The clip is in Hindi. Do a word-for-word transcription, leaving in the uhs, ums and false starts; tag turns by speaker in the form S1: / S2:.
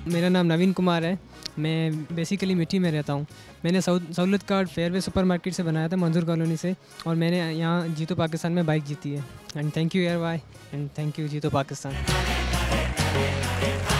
S1: मेरा नाम नवीन कुमार है। मैं बेसिकली मिट्टी में रहता हूँ। मैंने सहूलत कार्ड फेयरवे सुपरमार्केट से बनाया था, मंजूर कॉलोनी से, और मैंने यहाँ जीतो पाकिस्तान में बाइक जीती है। एंड थैंक यू एयर वाई एंड थैंक यू जीतो पाकिस्तान।